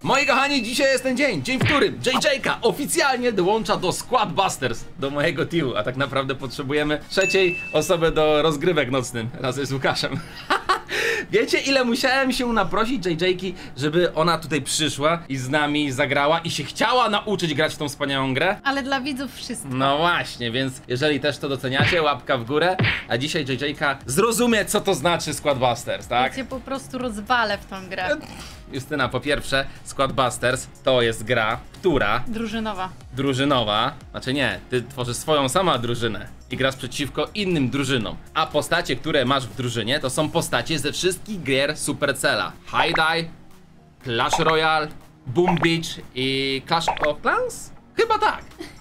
Moi kochani, dzisiaj jest ten dzień, w którym JJ-ka oficjalnie dołącza do Squad Busters, do mojego teamu, a tak naprawdę potrzebujemy trzeciej osoby do rozgrywek nocnym razem z Łukaszem. Wiecie, ile musiałem się naprosić JJ-ki, żeby ona tutaj przyszła i z nami zagrała i się chciała nauczyć grać w tą wspaniałą grę? Ale dla widzów wszystko. No właśnie, więc jeżeli też to doceniacie, łapka w górę, a dzisiaj JJ-ka zrozumie, co to znaczy Squad Busters, tak? Ja cię po prostu rozwalę w tą grę. Justyna, po pierwsze, Squad Busters to jest gra, która drużynowa, znaczy nie, ty tworzysz swoją sama drużynę i grasz przeciwko innym drużynom, a postacie, które masz w drużynie, to są postacie ze wszystkich gier Supercella. High Die, Clash Royale, Boom Beach i Clash of Clans? Chyba tak.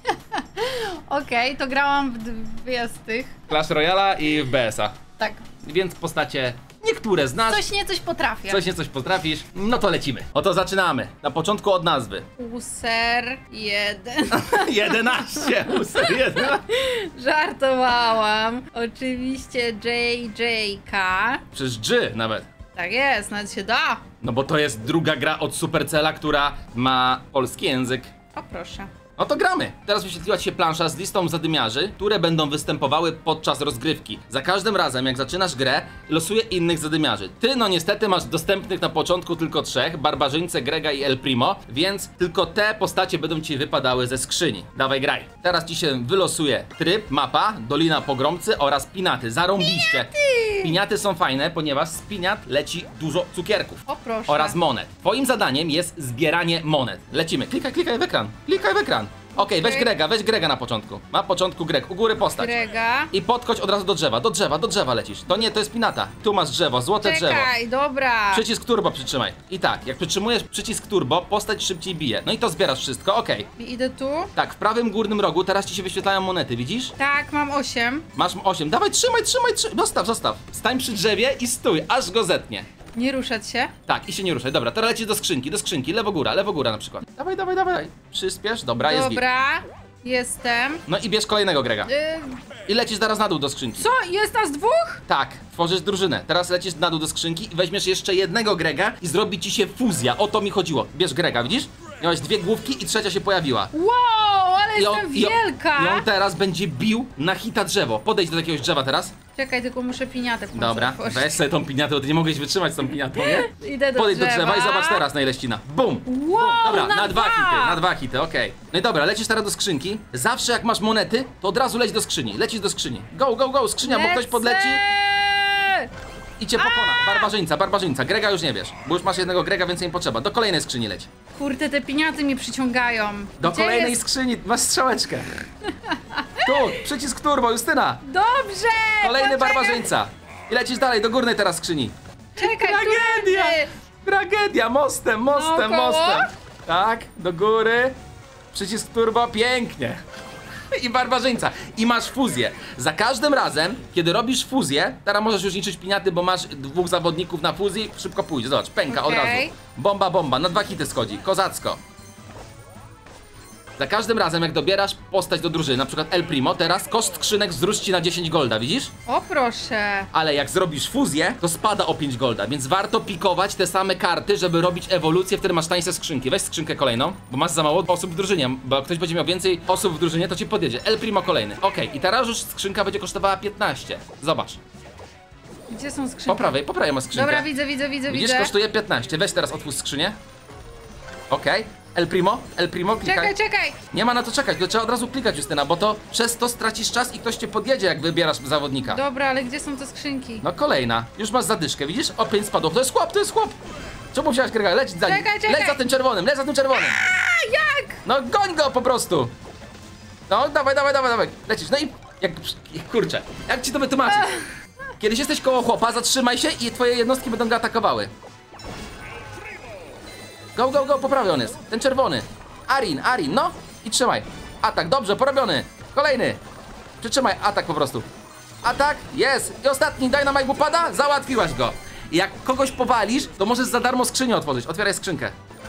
Okej, to grałam w dwie z tych. Clash Royala i w BS-a. Tak. Więc postacie niektóre znasz. Coś potrafię. Coś potrafisz. No to lecimy. Oto zaczynamy. Na początku od nazwy. User 1. 11. User 11. Żartowałam. Oczywiście JJK. Przez G nawet. Tak jest, nawet się da. No bo to jest druga gra od Supercella, która ma polski język. O proszę. No to gramy! Teraz wyświetliła ci się plansza z listą zadymiarzy, które będą występowały podczas rozgrywki. Za każdym razem, jak zaczynasz grę, losuje innych zadymiarzy. Ty, no niestety, masz dostępnych na początku tylko 3, Barbarzyńcę, Grega i El Primo, więc tylko te postacie będą ci wypadały ze skrzyni. Dawaj, graj. Teraz ci się wylosuje tryb, mapa, Dolina Pogromcy oraz Pinaty. Zarąbiście! Piniaty są fajne, ponieważ z piniat leci dużo cukierków. O proszę. Oraz monet. Twoim zadaniem jest zbieranie monet. Lecimy. Klikaj w ekran. Klikaj w ekran. Okej, weź Grega na początku. Na początku Greg, u góry postać. Grega. I podchodź od razu do drzewa, do drzewa lecisz. To nie, to jest pinata. Tu masz drzewo, złote drzewo. Czekaj, dobra. Przycisk turbo przytrzymaj. I tak, jak przytrzymujesz przycisk turbo, postać szybciej bije. No i to zbierasz wszystko, okej. Idę tu. Tak, w prawym górnym rogu teraz ci się wyświetlają monety, widzisz? Tak, mam 8. Masz 8. Dawaj, trzymaj. Zostaw. Stań przy drzewie i stój, aż go zetnie. Nie ruszać się. Tak, i się nie ruszaj. Dobra, teraz lecisz do skrzynki. Lewo góra na przykład. Dawaj. Przyspiesz, dobra, jest git. Dobra, jestem. No i bierz kolejnego Grega. I lecisz zaraz na dół do skrzynki. Co? Jest nas dwóch? Tak, tworzysz drużynę. Teraz lecisz na dół do skrzynki i weźmiesz jeszcze jednego Grega i zrobi ci się fuzja. O to mi chodziło. Bierz Grega, widzisz? Miałeś 2 główki i trzecia się pojawiła. Wow, ale jestem wielka. I on teraz będzie bił na hita drzewo. Podejdź do jakiegoś drzewa teraz. Czekaj, tylko muszę piniatę w końcu Dobra, otworzyć. weź sobie tą piniatę, bo ty nie mogłeś wytrzymać z tą piniatą, nie? Idę do Podejdź do drzewa. drzewa i zobacz teraz na ile ścina. Bum! Wow, Dobra, na dwa. na dwa hity, okej. No i dobra, lecisz teraz do skrzynki. Zawsze jak masz monety, to od razu leć do skrzyni. Lecisz do skrzyni. Go, skrzynia, bo ktoś podleci i cię pokona. Barbarzyńca. Grega już nie wiesz, bo już masz jednego Grega, więcej nie potrzeba. Do kolejnej skrzyni leć. Kurde, te piniaty mnie przyciągają. Do Gdzie kolejnej jest? skrzyni masz strzałeczkę. Tu, przycisk turbo, Justyna. Dobrze! Kolejny poczekaj. barbarzyńca. I lecisz dalej, do górnej teraz skrzyni. Czekaj, Tragedia! którędy? Tragedia, mostem. Naokoło? Tak, do góry. Przycisk turbo, pięknie. I barbarzyńca. I masz fuzję. Za każdym razem, kiedy robisz fuzję, teraz możesz już liczyć piniaty, bo masz 2 zawodników na fuzji, szybko pójdzie. Zobacz, pęka od razu. Bomba, na 2 hity schodzi. Kozacko. Za każdym razem, jak dobierasz postać do drużyny, na przykład El Primo, teraz koszt skrzynek wzrósł ci na 10 golda, widzisz? O proszę. Ale jak zrobisz fuzję, to spada o 5 golda, więc warto pikować te same karty, żeby robić ewolucję, wtedy masz tańsze skrzynki. Weź skrzynkę kolejną, bo masz za mało osób w drużynie, bo jak ktoś będzie miał więcej osób w drużynie, to ci podjedzie. El Primo kolejny. Okej, i teraz już skrzynka będzie kosztowała 15. Zobacz. Gdzie są skrzynki? Po prawej masz skrzynkę. Dobra, widzę. Widzisz, kosztuje 15. Weź teraz otwórz skrzynię. Okej. El Primo, klikaj. Czekaj. Nie ma na to czekać, to trzeba od razu klikać, Justyna, bo to przez to stracisz czas i ktoś cię podjedzie, jak wybierasz zawodnika. Dobra, ale gdzie są te skrzynki? No kolejna. Już masz zadyszkę, widzisz? O 5 spadło. To jest chłop! Czemu musiałaś Grega lecieć za nim? Czekaj. Leć za tym czerwonym! A jak? No goń go po prostu! No dawaj. Lecisz. No i kurczę, jak ci to wytłumaczyć? Kiedyś jesteś koło chłopa, zatrzymaj się i twoje jednostki będą go atakowały. Go, poprawiony jest. Ten czerwony. Arin, no i trzymaj. Atak, dobrze, porobiony. Kolejny. Przytrzymaj, atak po prostu. Atak, jest. I ostatni, Dynamite mu pada, załatwiłaś go. I jak kogoś powalisz, to możesz za darmo skrzynię otworzyć. Otwieraj skrzynkę.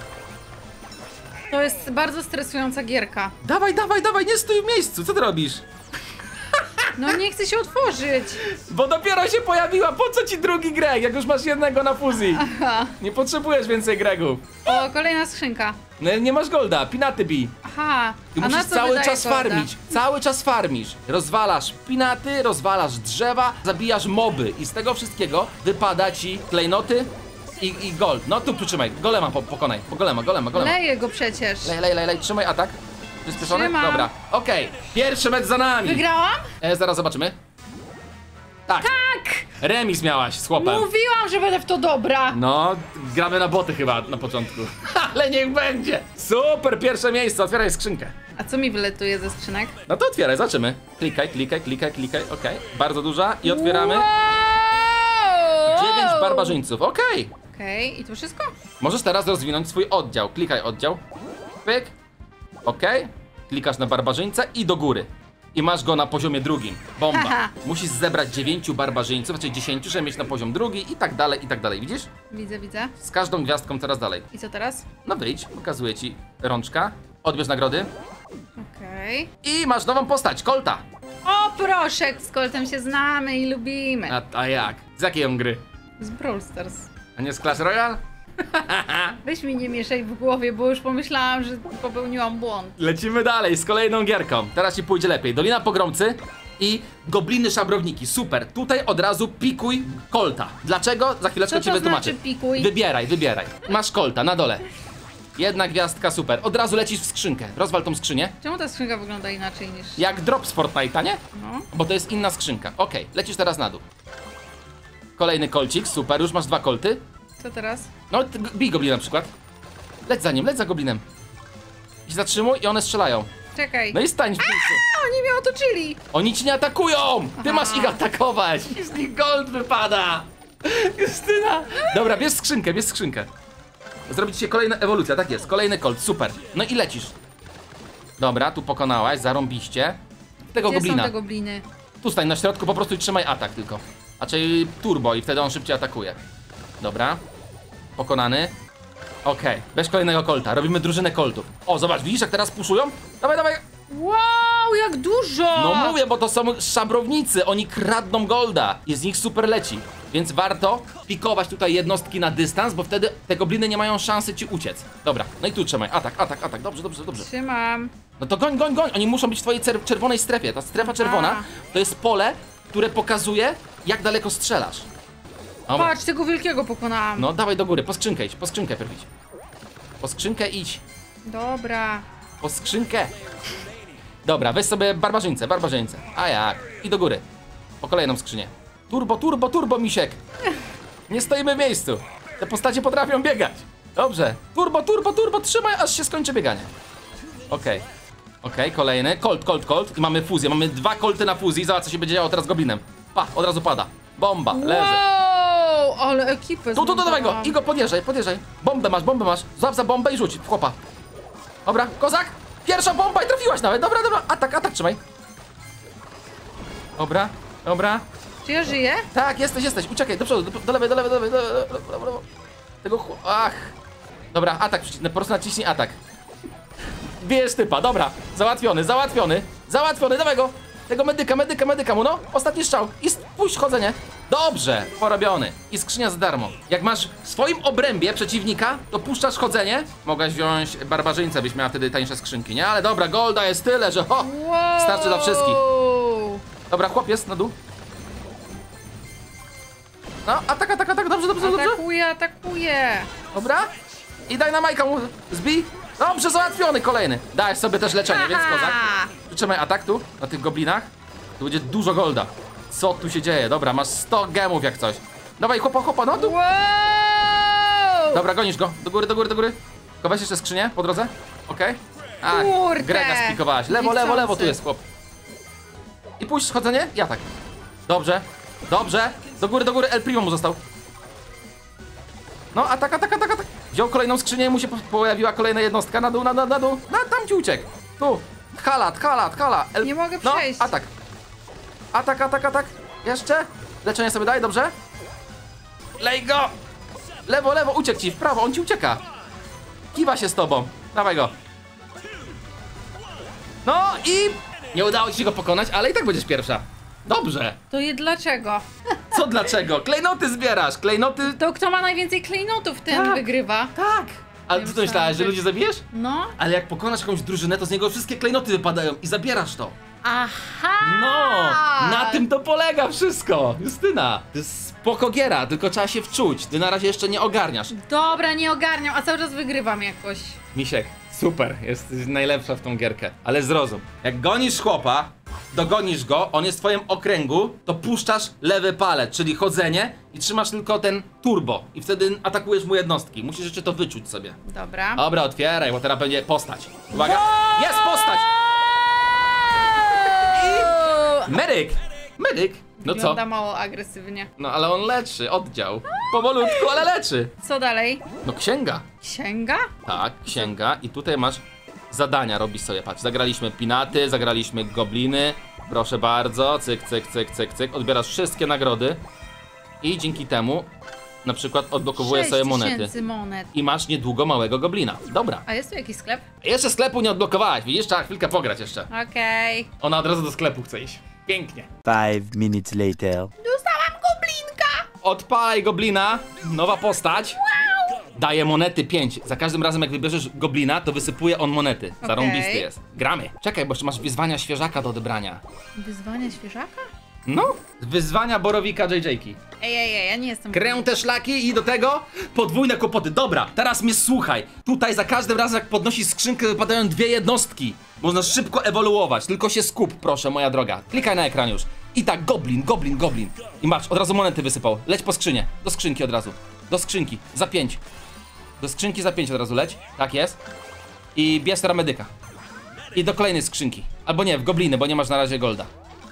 To jest bardzo stresująca gierka. Dawaj, nie stój w miejscu, co ty robisz? No nie chcę się otworzyć. Bo dopiero się pojawiła, po co ci drugi Greg, jak już masz jednego na fuzji? Aha. Nie potrzebujesz więcej Gregów. O, kolejna skrzynka. No, nie masz golda, pinaty bij. Aha. Ty A na musisz co cały wydaje czas golda? farmić, cały czas farmisz. Rozwalasz pinaty, rozwalasz drzewa, zabijasz moby i z tego wszystkiego wypada ci klejnoty i gold. No tu przytrzymaj, golema pokonaj, golema. Leję go przecież. Lej, trzymaj atak. Przyspieszony? Trzymam. Dobra, okej. Pierwszy mecz za nami. Wygrałam? Zaraz zobaczymy. Tak. Remis miałaś z chłopem. Mówiłam, że będę w to dobra. No, gramy na boty chyba na początku. Ale niech będzie. Super, pierwsze miejsce, otwieraj skrzynkę. A co mi wyletuje ze skrzynek? No to otwieraj, zobaczymy. Klikaj, okej. Bardzo duża i otwieramy. Wow! 9 barbarzyńców, okej. Okej, i to wszystko? Możesz teraz rozwinąć swój oddział. Klikaj oddział. Pyk. Okej. Klikasz na barbarzyńcę i do góry. I masz go na poziomie drugim. Bomba. Haha. Musisz zebrać 9 barbarzyńców, znaczy 10, żeby mieć na poziom drugi i tak dalej, i tak dalej. Widzisz? Widzę. Z każdą gwiazdką coraz dalej. I co teraz? No wyjdź, pokazuję ci rączka. Odbierz nagrody. Okej. I masz nową postać, Colta. O proszę, z Coltem się znamy i lubimy. A jak? Z jakiej on gry? Z Brawl Stars. A nie z Clash Royale? Weź mi nie mieszaj w głowie, bo już pomyślałam, że popełniłam błąd. Lecimy dalej z kolejną gierką. Teraz ci pójdzie lepiej. Dolina Pogromcy i Gobliny Szabrowniki. Super. Tutaj od razu pikuj Colta. Dlaczego? Za chwileczkę Co ci to wytłumaczę. znaczy pikuj? Wybieraj. Masz Colta na dole. Jedna gwiazdka, super. Od razu lecisz w skrzynkę. Rozwal tą skrzynię. Czemu ta skrzynka wygląda inaczej niż... Jak drop z Fortnite'a, nie? No. Bo to jest inna skrzynka. Okej, lecisz teraz na dół. Kolejny kolcik, super. Już masz 2 kolty. Co teraz? No, bij goblina na przykład. Leć za nim, leć za goblinem. I się zatrzymuj i one strzelają. Czekaj. No i stań w miejscu. A, oni mnie otoczyli! Oni ci nie atakują! Ty Aha. masz ich atakować! I z nich gold wypada! Justyna! Dobra, bierz skrzynkę. Zrobić się kolejna ewolucja, tak jest. Kolejny kolt, super. No i lecisz. Dobra, tu pokonałaś, zarąbiście. Tego Gdzie goblina. są te gobliny? Tu stań na środku, po prostu i trzymaj atak tylko. Znaczy turbo i wtedy on szybciej atakuje. Dobra. Pokonany. Okej, weź kolejnego kolta. Robimy drużynę koltów. O, zobacz, widzisz jak teraz puszują? Dawaj. Wow, jak dużo! No mówię, bo to są szabrownicy, oni kradną golda i z nich super leci. Więc warto pikować tutaj jednostki na dystans, bo wtedy te gobliny nie mają szansy ci uciec. Dobra, no i tu trzymaj, atak, dobrze. Trzymam. No to goń, oni muszą być w twojej czerwonej strefie. Ta strefa czerwona to jest pole, które pokazuje, jak daleko strzelasz. Dobra. Patrz, tego wielkiego pokonałam. No dawaj do góry, po skrzynkę idź, po skrzynkę pierw idź. Po skrzynkę idź, Dobra. po skrzynkę. Dobra, weź sobie barbarzyńcę. A jak? I do góry. Po kolejną skrzynię. Turbo, misiek. Nie stoimy w miejscu. Te postacie potrafią biegać. Dobrze. Turbo, trzymaj, aż się skończy bieganie. Okej, kolejny. Colt. I mamy fuzję. Mamy 2 kolty na fuzji. Zobacz, co się będzie działo teraz goblinem. Pa, od razu pada. Bomba, leży. Wow, ale ekipę Tu, dawaj go. zmontowałam. I go podjeżdżaj. Bombę masz. Złap za bombę i rzuć w chłopa. Dobra, kozak. Pierwsza bomba i trafiłaś nawet. Dobra. Atak, trzymaj. Dobra. Czy ja żyję? Tak, jesteś. Uciekaj, do przodu, do lewej. Dobra. Ach. Dobra, atak przeciwny, po prostu naciśnij atak. Bierz typa, dobra. Załatwiony, dawaj go. Tego medyka mu, no. Ostatni strzał. I puść chodzenie. Dobrze, porobiony. I skrzynia za darmo. Jak masz w swoim obrębie przeciwnika, to puszczasz chodzenie. Mogłaś wziąć barbarzyńcę, byś miała wtedy tańsze skrzynki, nie? Ale dobra, golda jest tyle, że ho, Wow. starczy dla wszystkich. Dobra, chłop jest na dół. No, atak, dobrze. Atakuję. Dobra. I daj na Majka mu, zbij. Dobrze, załatwiony kolejny. Daj sobie też leczenie, więc kozak. Przytrzymaj atak tu, na tych goblinach. Tu będzie dużo golda. Co tu się dzieje? Dobra, masz 100 gemów jak coś. Dawaj, chłopa, no tu. Wow. Dobra, gonisz go. Do góry. Tylko weź jeszcze skrzynię po drodze. Okej. A, Kurde. Grega spikowałaś. Lewo, Niechcący. tu jest chłop. I puść chodzenie i atak. Dobrze. Do góry, El Primo mu został. No, atak. Wziął kolejną skrzynię i mu się pojawiła kolejna jednostka. Na dół. Tam ci uciekł. Tu. Hala. Nie mogę przejść. No, atak. Jeszcze. Leczenie sobie daj, dobrze? Lej go. Lewo, uciekł ci. W prawo, on ci ucieka. Kiwa się z tobą. Dawaj go. No i... Nie udało ci się go pokonać, ale i tak będziesz pierwsza. Dobrze. To je dlaczego? Co dlaczego? Klejnoty zbierasz, klejnoty... To kto ma najwięcej klejnotów, ten Tak. Tak. wygrywa. A Ja ty co myślałam, myślałeś, że że- ludzi zabijesz? No. Ale jak pokonasz jakąś drużynę, to z niego wszystkie klejnoty wypadają i zabierasz to. Aha! No, na tym to polega wszystko. Justyna, to jest spoko giera, tylko trzeba się wczuć. Ty na razie jeszcze nie ogarniasz. Dobra, nie ogarniam, a cały czas wygrywam jakoś. Misiek, super, jesteś najlepsza w tą gierkę. Ale zrozum, jak gonisz chłopa, dogonisz go, on jest w twoim okręgu, to puszczasz lewy palec, czyli chodzenie i trzymasz tylko ten turbo. I wtedy atakujesz mu jednostki. Musisz jeszcze to wyczuć sobie. Dobra. Dobra, otwieraj, bo teraz będzie postać. Uwaga, jest postać! Medyk! Medyk! No co? Wygląda mało agresywnie. No ale on leczy, oddział. Powolutku, ale leczy. Co dalej? No księga. Księga? Tak, księga i tutaj masz zadania, robisz sobie, patrz. Zagraliśmy pinaty, zagraliśmy gobliny. Proszę bardzo, cyk, cyk, cyk, cyk, cyk. Odbierasz wszystkie nagrody i dzięki temu na przykład odblokowujesz sobie monety. 6000 monet. I masz niedługo małego goblina. Dobra. A jest tu jakiś sklep? Jeszcze sklepu nie odblokowałaś, widzisz? Trzeba chwilkę pograć jeszcze. Okej. Ona od razu do sklepu chce iść. Pięknie. 5 minutes later. Dostałam goblinka! Odpalaj goblina, nowa postać. Daje monety 5. Za każdym razem jak wybierzesz goblina, to wysypuje on monety. Zarąbisty Okej. jest. Gramy. Czekaj, bo jeszcze masz wyzwania świeżaka do odebrania. Wyzwanie świeżaka? No, wyzwania borowika JJ-ki. Ej, ja nie jestem... Kręte szlaki i do tego podwójne kłopoty. Dobra, teraz mnie słuchaj. Tutaj za każdym razem jak podnosisz skrzynkę wypadają 2 jednostki. Można szybko ewoluować, tylko się skup, proszę, moja droga. Klikaj na ekran już. I tak, goblin, goblin, goblin. I masz, od razu monety wysypał. Leć po skrzynię. Do skrzynki od razu. Do skrzynki, za 5. Do skrzynki za 5 od razu leć. Tak jest. I bierz teraz medyka. I do kolejnej skrzynki. Albo nie, w gobliny, bo nie masz na razie golda.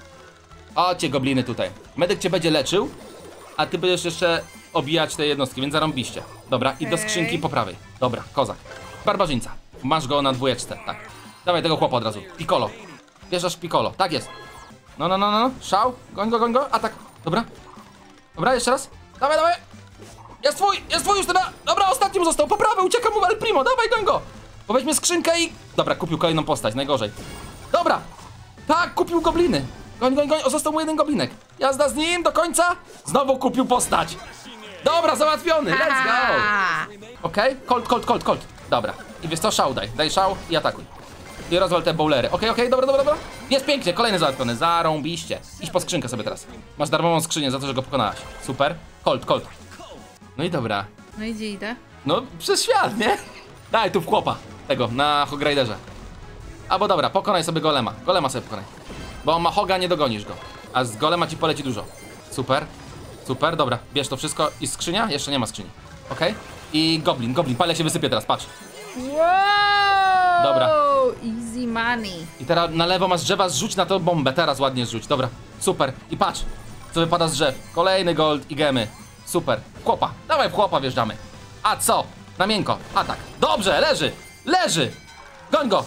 O, cię gobliny tutaj. Medyk cię będzie leczył, a ty będziesz jeszcze obijać te jednostki, więc zarąbiście. Dobra, i do Okej. skrzynki po prawej. Dobra, kozak. Barbarzyńca. Masz go na 2, tak. Dawaj tego chłopa od razu. Piccolo. Bierzesz Piccolo, tak jest. No. Szał. Goń go. Atak. Dobra. Dobra, jeszcze raz. Dawaj. Jest twój już teraz. Dobra, ostatni mu został. Po prawej, ucieka mu El Primo. Dawaj, goń go. Bo weźmie skrzynkę i... Dobra, kupił kolejną postać, najgorzej. Dobra. Tak, kupił gobliny. Goń. O, został mu jeden goblinek. Jazda z nim do końca. Znowu kupił postać. Dobra, załatwiony. Let's go. Aha. Okej, Colt. Dobra. I wiesz co, szał daj. Daj szał i atakuj. I rozwal te bowlery. Okej, dobra. Jest pięknie, kolejny załatwiony. Zarąbiście. Idź po skrzynkę sobie teraz. Masz darmową skrzynię za to, że go pokonałaś. Super. Colt. No i dobra. No i gdzie idę? No, przez świat, nie? Daj tu w chłopa. Tego, na Hogriderze. Albo dobra, pokonaj sobie golema. Golema sobie pokonaj. Bo on ma hoga, nie dogonisz go. A z golema ci poleci dużo. Super, dobra. Bierz to wszystko. I skrzynia? Jeszcze nie ma skrzyni. Okej. I goblin. Pale się wysypie teraz, patrz. Wow! Dobra. Easy money. I teraz na lewo masz drzewa, zrzuć na to bombę. Teraz ładnie zrzuć, dobra. Super. I patrz, co wypada z drzew. Kolejny gold i gemy. Super. Chłopa. Dawaj w chłopa wjeżdżamy. A co? Na miękko. Atak. Dobrze, leży. Goń go.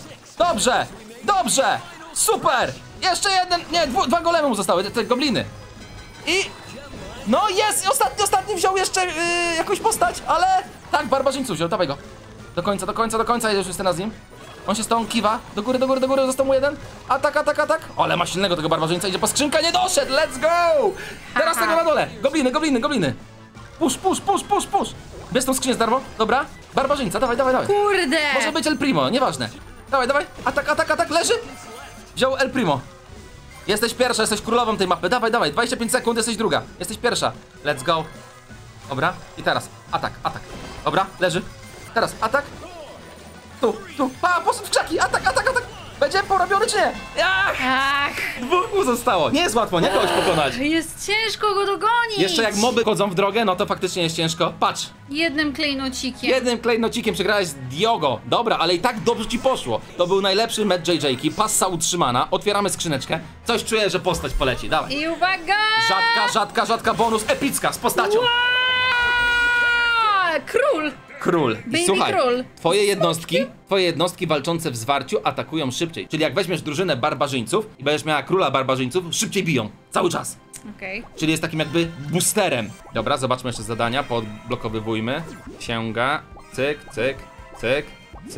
Dobrze. Super. Jeszcze jeden. Nie, 2 golemy mu zostały, te gobliny. I... No jest, ostatni wziął jeszcze jakąś postać, ale... Tak, barbarzyńców wziął, dawaj go. Do końca, jedziesz Justyna z nim. On się z tą kiwa, do góry, został mu jeden. Atak. Ale ma silnego tego barbarzyńca, idzie po skrzynkę, nie doszedł, let's go! Teraz tego na dole, gobliny. Push. Bierz tą skrzynię z darmo, dobra. Barbarzyńca, dawaj. Kurde! Może być El Primo, nieważne. Dawaj, atak, leży. Wziął El Primo. Jesteś pierwsza, jesteś królową tej mapy, dawaj, 25 sekund, jesteś druga. Jesteś pierwsza, let's go. Dobra, i teraz, atak. Dobra, leży. Teraz, atak. Tu. Poszedł w krzaki, atak. Będzie porobiony czy nie? Ach, 2 mu zostało. Nie jest łatwo, nie kogoś pokonać. jest ciężko go dogonić. Jeszcze jak moby chodzą w drogę, no to faktycznie jest ciężko. Patrz, Jednym klejnocikiem. jednym klejnocikiem przegrałeś z Diogo. Dobra, ale i tak dobrze ci poszło. To był najlepszy mecz JJ-ki, passa utrzymana. Otwieramy skrzyneczkę. Coś czuję, że postać poleci, dawaj. I uwaga! Rzadka bonus, epicka, z postacią. Wow! Król. I Baby słuchaj, król. twoje jednostki walczące w zwarciu atakują szybciej. Czyli jak weźmiesz drużynę barbarzyńców i będziesz miała króla barbarzyńców, szybciej biją. Cały czas. Okej. Czyli jest takim jakby boosterem. Dobra, zobaczmy jeszcze zadania, podblokowywujmy. Księga, cyk.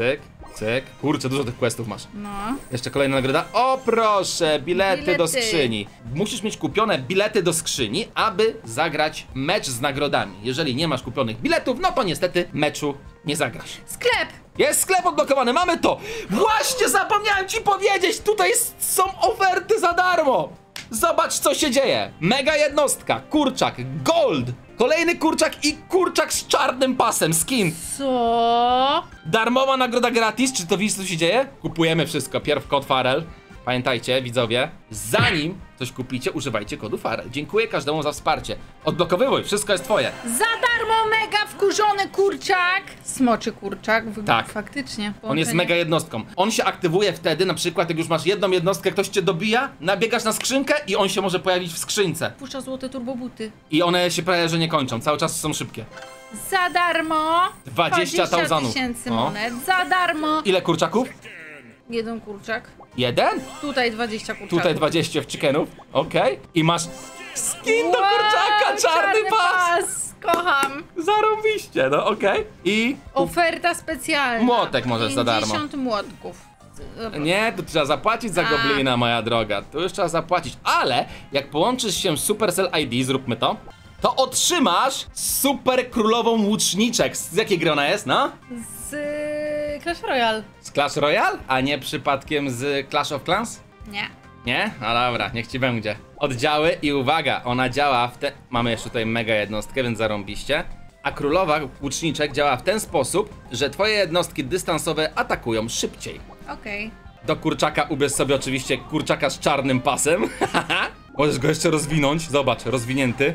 Cyk. Kurczę, dużo tych questów masz. No. Jeszcze kolejna nagroda. O proszę, bilety do Bilety. skrzyni. Musisz mieć kupione bilety do skrzyni, aby zagrać mecz z nagrodami. Jeżeli nie masz kupionych biletów, no to niestety meczu nie zagrasz. Sklep! Jest sklep odblokowany, mamy to! Właśnie zapomniałem ci powiedzieć, tutaj są oferty za darmo! Zobacz, co się dzieje. Mega jednostka, kurczak, gold, kolejny kurczak i kurczak z czarnym pasem, skin. Co? Darmowa nagroda gratis, czy to widzisz, co się dzieje? Kupujemy wszystko, pierw kod Farel. Pamiętajcie, widzowie, zanim coś kupicie, używajcie kodu Farel. Dziękuję każdemu za wsparcie. Odblokowywuj, wszystko jest twoje. Za darmo mega wkurzony kurczak! Smoczy kurczak, Tak. faktycznie. On jest połączenie. mega jednostką. On się aktywuje wtedy, na przykład jak już masz jedną jednostkę, ktoś cię dobija, nabiegasz na skrzynkę i on się może pojawić w skrzynce. Puszcza złote turbobuty. I one się prawie, że nie kończą, cały czas są szybkie. Za darmo! 20 tauzanów. 000 O. monet. Za darmo! Ile kurczaków? Jeden kurczak. Jeden? Tutaj 20 kurczaków. Tutaj 20 chickenów, okej. I masz skin do Wow, kurczaka, czarny pas! Kocham! Zarąbiście, no okej. I... Oferta specjalna. Młotek możesz za darmo. 50 młotków. Dobra. Nie, tu trzeba zapłacić za goblina, moja droga. Tu już trzeba zapłacić. Ale jak połączysz się z Supercell ID, zróbmy to, to otrzymasz super królową łuczniczek. Z jakiej gry ona jest, no? Z Clash Royale. Z Clash Royale? A nie przypadkiem z Clash of Clans? Nie. Nie? No dobra, niech ci będzie. Oddziały i uwaga, ona działa w ten... Mamy jeszcze tutaj mega jednostkę, więc zarąbiście. A królowa łuczniczek działa w ten sposób, że twoje jednostki dystansowe atakują szybciej. Okej. Do kurczaka ubierz sobie oczywiście kurczaka z czarnym pasem. Możesz go jeszcze rozwinąć. Zobacz, rozwinięty.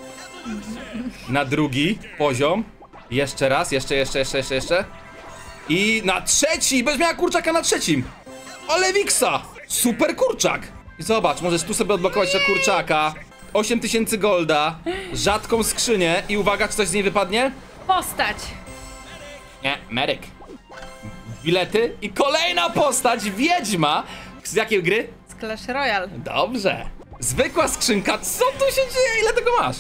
Na drugi poziom. Jeszcze raz, jeszcze. I na trzeci! Będziesz miała kurczaka na trzecim! Ale Wiksa! Super kurczak! I zobacz, możesz tu sobie odblokować jeszcze kurczaka. 8000 golda, rzadką skrzynię i uwaga, czy coś z niej wypadnie? Postać. Nie, Meryk. Bilety i kolejna postać, wiedźma! Z jakiej gry? Z Clash Royale. Dobrze. Zwykła skrzynka, co tu się dzieje? Ile tego masz?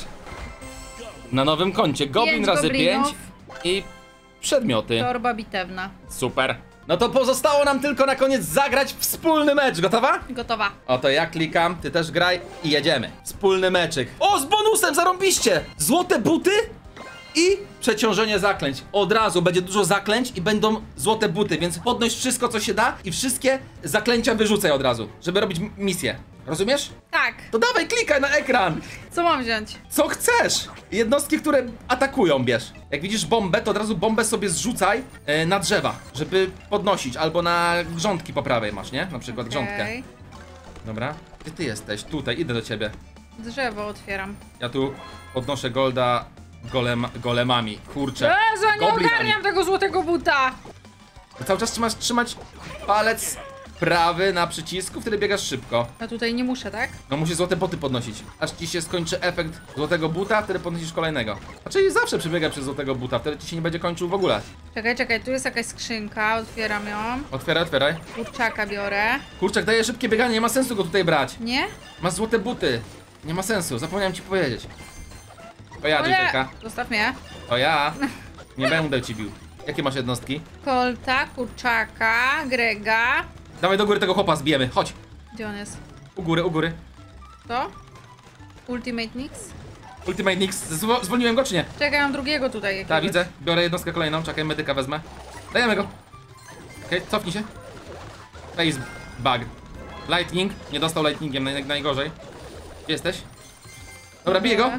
Na nowym koncie, goblin Pięć razy goblinów. 5 i przedmioty. Torba bitewna. Super. No to pozostało nam tylko na koniec zagrać wspólny mecz. Gotowa? Gotowa. Oto ja klikam, ty też graj i jedziemy. Wspólny meczyk. O, z bonusem, zarąbiście! Złote buty i przeciążenie zaklęć. Od razu będzie dużo zaklęć i będą złote buty, więc podnoś wszystko, co się da i wszystkie zaklęcia wyrzucaj od razu, żeby robić misję. Rozumiesz? Tak. To dawaj, klikaj na ekran. Co mam wziąć? Co chcesz? Jednostki, które atakują, bierz. Jak widzisz bombę, to od razu bombę sobie zrzucaj na drzewa, żeby podnosić, albo na grządki po prawej masz, nie? Na przykład grządkę. Okej. Dobra. Gdzie ty jesteś? Tutaj, idę do ciebie. Drzewo otwieram. Ja tu podnoszę golda golemami. Kurczę. Jezu, nie Goblinami. ogarniam tego złotego buta! Cały czas trzymasz trzymać palec prawy na przycisku, wtedy biegasz szybko. A tutaj nie muszę, tak? No musisz złote boty podnosić. Aż ci się skończy efekt złotego buta, wtedy podnosisz kolejnego. Znaczy zawsze przebiega przez złotego buta, wtedy ci się nie będzie kończył w ogóle. Czekaj, tu jest jakaś skrzynka, otwieram ją. Otwieraj. Kurczaka biorę. Kurczak daje szybkie bieganie, nie ma sensu go tutaj brać. Nie? Masz złote buty. Nie ma sensu, zapomniałem ci powiedzieć. To ja, O nie! dziewczynka. Zostaw mnie. To ja. Nie będę ci bił. Jakie masz jednostki? Kolta, kurczaka, Grega. Dawaj do góry tego chłopa, zbijemy. Chodź. Gdzie on jest? U góry. To? Ultimate Nix? Ultimate Nix. Zwolniłem go czy nie? Czekaj, mam drugiego tutaj jakiegoś. Tak, widzę. Biorę jednostkę kolejną. Czekaj, medyka wezmę. Dajemy go. Okej, cofnij się. Face bug. Lightning. Nie dostał lightningiem najgorzej. Gdzie jesteś? Dobra, biję go.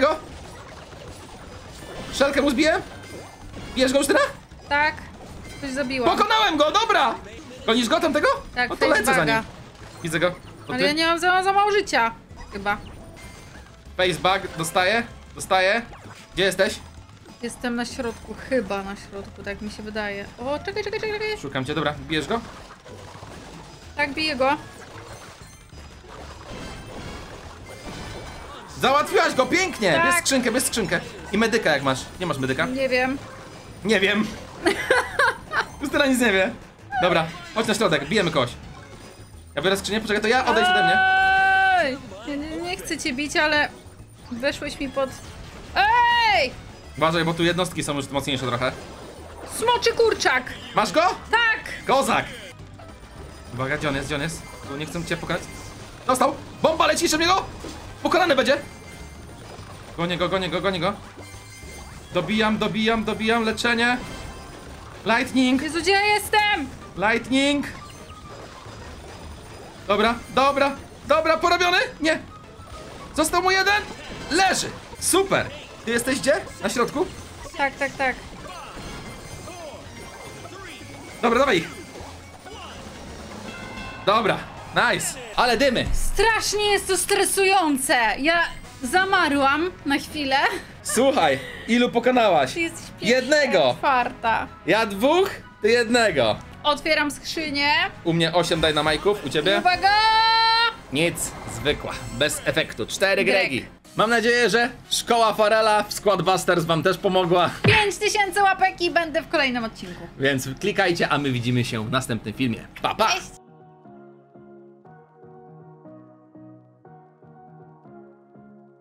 Szelkę mu zbiję. Bijesz go już tyle? Tak. Coś zabiłam. Pokonałem go, dobra! Gonisz go tamtego? Tak, no to lecę za facebuga. nim. Widzę go. To Ale ty? ja nie mam za mało życia. Chyba. Facebug, dostaję. Gdzie jesteś? Jestem na środku, chyba na środku, tak mi się wydaje. O, czekaj. Szukam cię, dobra, bijesz go? Tak, biję go. Załatwiłaś go, pięknie! Tak. Bierz skrzynkę. I medyka jak masz. Nie masz medyka? Nie wiem. Nie wiem. Justyna nic nie wie. Dobra, chodź na środek, bijemy kogoś. Ja biorę skrzynię, poczekaj, to ja odejdź ode mnie. Ej! Nie chcę cię bić, ale weszłeś mi pod... Ej! Uważaj, bo tu jednostki są już mocniejsze trochę. Smoczy kurczak! Masz go? Tak! Kozak! Uwaga, gdzie on jest, gdzie on jest? Tu nie chcę cię pokonać. Dostał! Bomba leci jeszcze w niego! Pokonany będzie! Gonię go, gonię go, gonię go. Dobijam, leczenie. Lightning! Jezu, gdzie ja jestem? Lightning! Dobra, porobiony? Nie! Został mu jeden! Leży! Super! Ty jesteś gdzie? Na środku? Tak. Dobra, dawaj ich! Dobra, nice! Ale dymy! Strasznie jest to stresujące. Ja zamarłam na chwilę. Słuchaj, ilu pokonałaś? Ty jesteś pierwsza, Jednego! czwarta. Ja 2, ty jednego. Otwieram skrzynię. U mnie 8 dynamajków, u ciebie? Uwaga! Nic, zwykła, bez efektu. 4 Greg. Gregi. Mam nadzieję, że szkoła Farela w Squadbusters wam też pomogła. 5000 łapek i będę w kolejnym odcinku. Więc klikajcie, a my widzimy się w następnym filmie. Pa, pa! Cześć!